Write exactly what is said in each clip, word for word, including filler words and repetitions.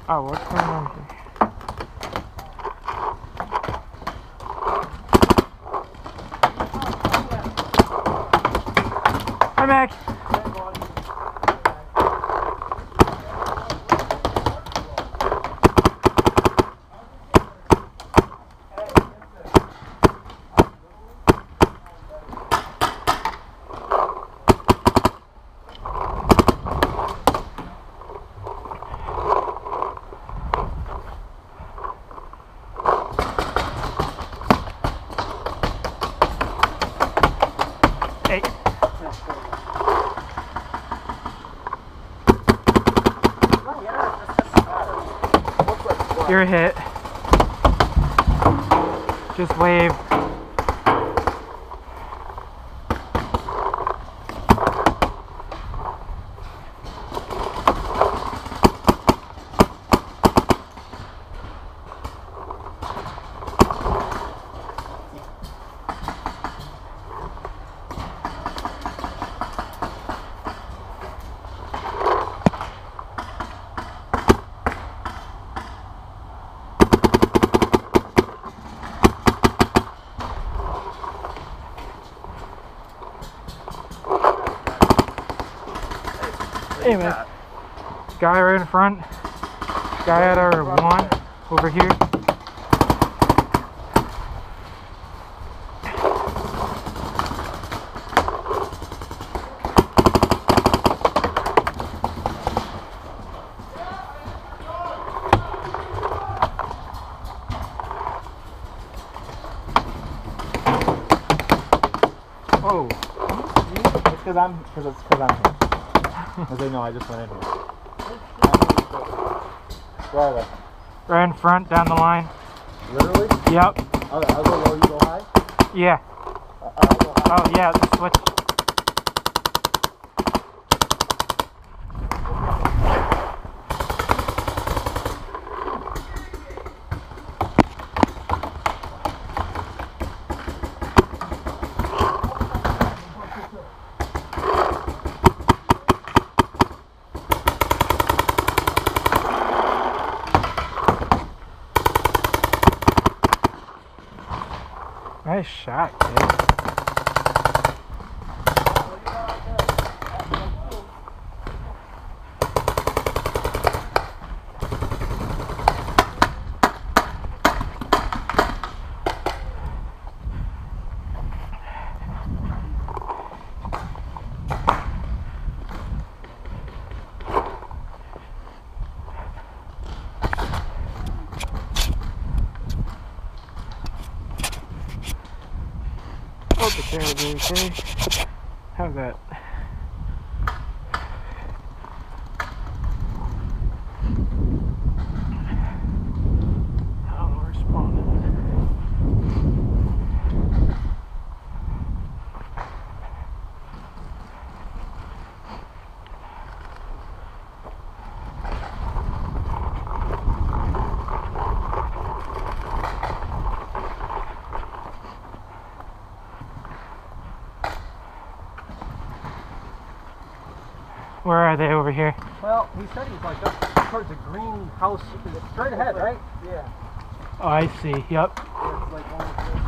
Oh, what's going on here? Hi, Mac. Hey. You're a hit. Just wave. Anyway, guy right in front, guy at our one over here. Oh, it's because I'm because it's because I'm here. Because they know I just went in here. Where are they? Right in front, down the line. Literally? Yep. I'll, I'll go low, you go high? Yeah. Uh, I'll go high. Oh yeah, the switch. Nice shot, kid. Oh, the camera being okay. How's that? Oh, we're spawning. Where are they over here? Well, he said he's like up towards the green house. Straight ahead, right? Yeah. Oh, I see. Yep. Yeah, it's like one of those.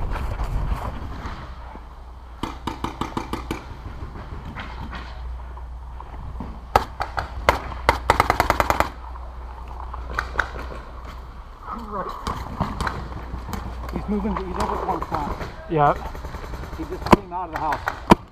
He's moving, he's over at one spot. Yep. He just came out of the house.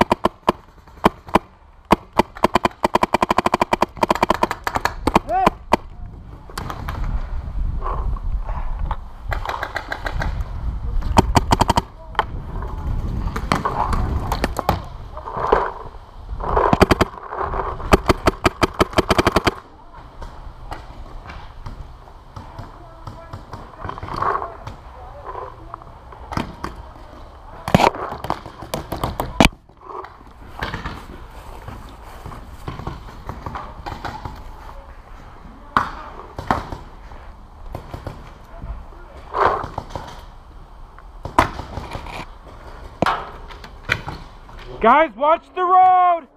Guys, watch the road!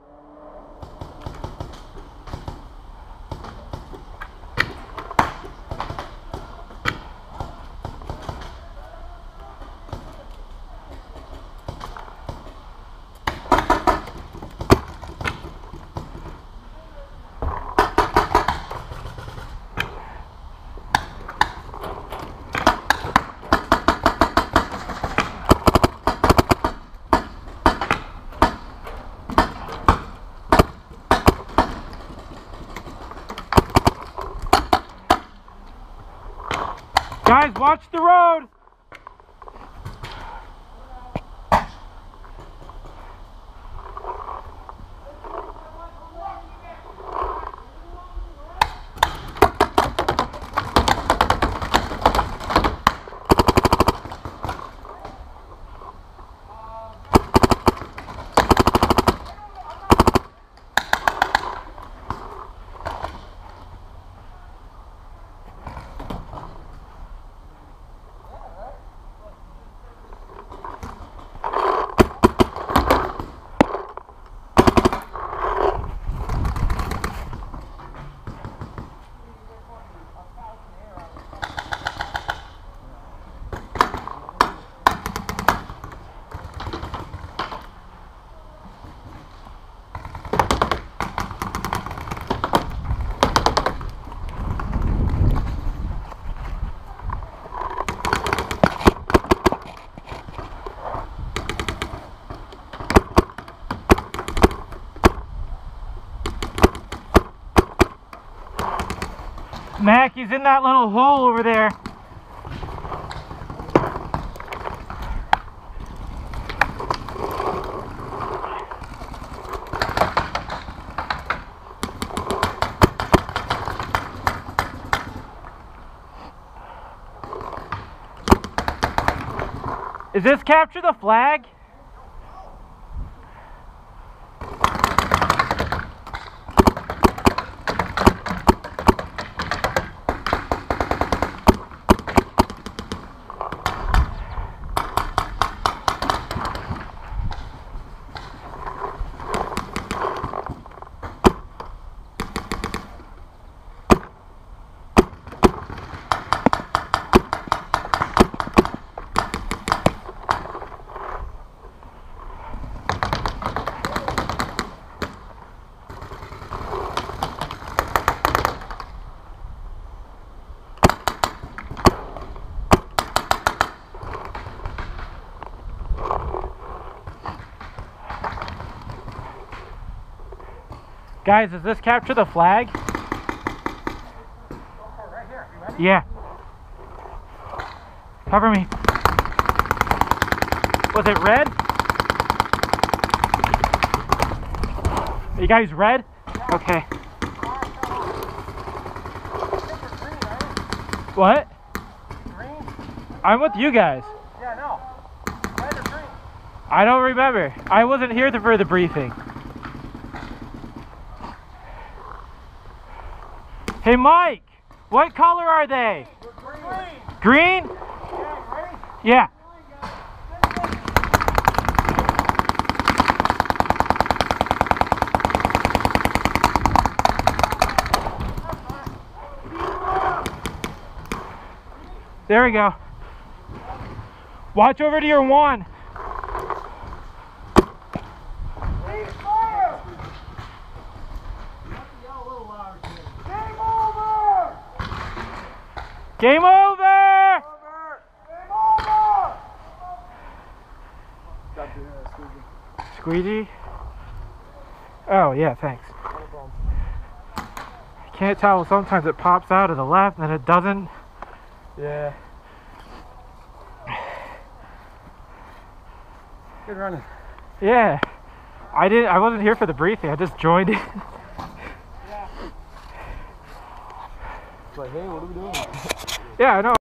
Guys, watch the road. Mac, he's in that little hole over there. Is this capture the flag? Guys, does this capture the flag? Go for it right here. You ready? Yeah. Cover me. Was it red? Are you guys red? Yeah. Okay. Green, right? What? Green? I'm with you guys. Yeah, no. Red or green? I don't remember. I wasn't here for the briefing. Hey Mike, what color are they? Green. Green? Yeah, ready? Yeah. There we go. Watch over to your one. Game over! Game over! Squeegee? Oh, yeah, thanks. I can't tell. Sometimes it pops out of the left and it doesn't. Yeah. Good running. Yeah. I didn't. I wasn't here for the briefing. I just joined it. Yeah. It's like, hey, what are we doing? Yeah, I know.